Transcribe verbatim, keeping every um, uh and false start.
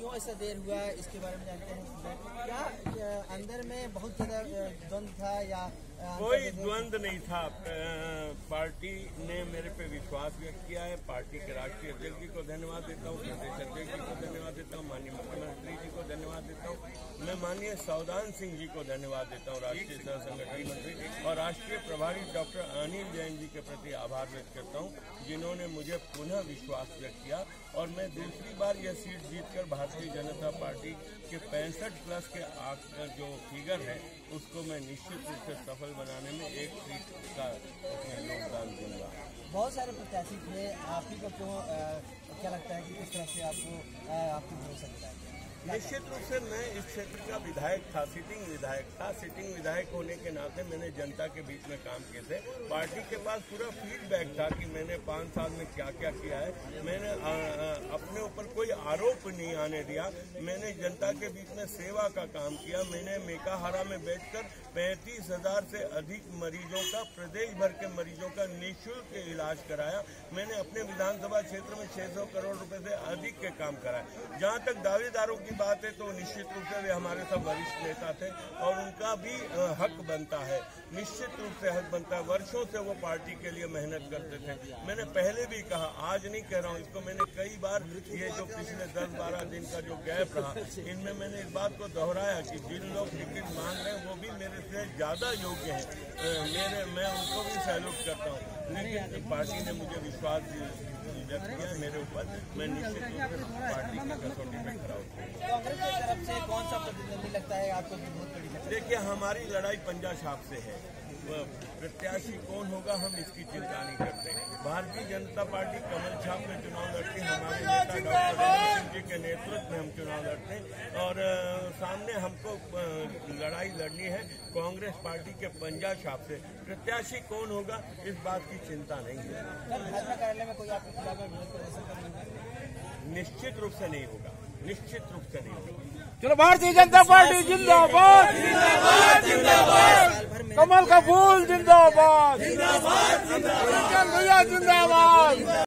क्यों ऐसा देर हुआ है इसके बारे में जानते हैं। क्या अंदर में बहुत ज्यादा द्वंद था या कोई द्वंद नहीं था। पार्टी ने मेरे पे विश्वास व्यक्त किया है। पार्टी के राष्ट्रीय अध्यक्ष जी को धन्यवाद देता हूँ, प्रदेश अध्यक्ष जी को धन्यवाद देता हूँ, माननीय मुख्यमंत्री जी को धन्यवाद देता हूँ। मैं माननीय सौदान सिंह जी को धन्यवाद देता हूँ, राष्ट्रीय सह संगठन मंत्री, और राष्ट्रीय प्रभारी डॉक्टर अनिल जैन जी के प्रति आभार व्यक्त करता हूँ, जिन्होंने मुझे पुनः विश्वास व्यक्त किया और मैं दूसरी बार यह सीट जीतकर भारतीय जनता पार्टी के पैंसठ प्लस के जो फिगर है उसको मैं निश्चित रूप से सफल बनाने में एक सीट का योगदान दूंगा। बहुत सारे प्रत्याशी थे, आप ही को क्यों क्या लगता है कि किस तरह से आपको आपको भरोसा दिलाया? निश्चित रूप से मैं इस क्षेत्र का विधायक था, सिटिंग विधायक था। सिटिंग विधायक होने के नाते मैंने जनता के बीच में काम किए थे। पार्टी के पास पूरा फीडबैक था कि मैंने पाँच साल में क्या क्या किया है। मैंने आ, आ, अपने ऊपर कोई आरोप नहीं आने दिया। मैंने जनता के बीच में सेवा का काम किया। मैंने मेकाहारा में बैठकर पैंतीस हजार से अधिक मरीजों का, प्रदेश भर के मरीजों का निःशुल्क इलाज कराया। मैंने अपने विधानसभा क्षेत्र में छह सौ करोड़ रुपए से अधिक के काम कराए। जहां तक दावेदारों की बात है तो निश्चित रूप से वे हमारे सब वरिष्ठ नेता थे और उनका भी हक बनता है, निश्चित रूप से हक बनता है। वर्षों से वो पार्टी के लिए मेहनत करते थे। मैंने पहले भी कहा, आज नहीं कह रहा हूँ इसको, मैंने कई बार ये जो पिछले दस बारह दिन का जो गैप रहा, इनमें मैंने इस बात को दोहराया कि जिन लोग टिकट मांग रहे हैं वो भी मेरे से ज्यादा योग्य हैं। मेरे मैं उनको भी सैल्यूट करता हूँ, लेकिन पार्टी ने मुझे विश्वास व्यक्त किया मेरे ऊपर। मैं निश्चित रूप से पार्टी की कसौटी में खड़ा हूँ। कांग्रेस की तरफ से कौन सा प्रतिद्वंदी लगता है आपको? बहुत बड़ी देखिए, हमारी लड़ाई पंजा छाप से है। प्रत्याशी कौन होगा हम इसकी चिंता नहीं करते। भारतीय जनता पार्टी कमल छाप में चुनाव लड़ती है। हमारे नेता डॉक्टर रमन सिंह जी के नेतृत्व में हम चुनाव लड़ते हैं और सामने हमको लड़ाई लड़नी है कांग्रेस पार्टी के पंजा छाप से। प्रत्याशी कौन होगा इस बात की चिंता नहीं है। भाजपा कार्यालय में कोई आपके खिलाफ विरोध प्रदर्शन करेंगे? निश्चित रूप से नहीं होगा, निश्चित रूप से नहीं होगा। चलो, भारतीय जनता पार्टी जिंदाबाद, जिंदाबाद, जिंदाबाद, कमल का फूल जिंदाबाद, जिंदाबाद, जिंदाबाद, जिंदाबाद।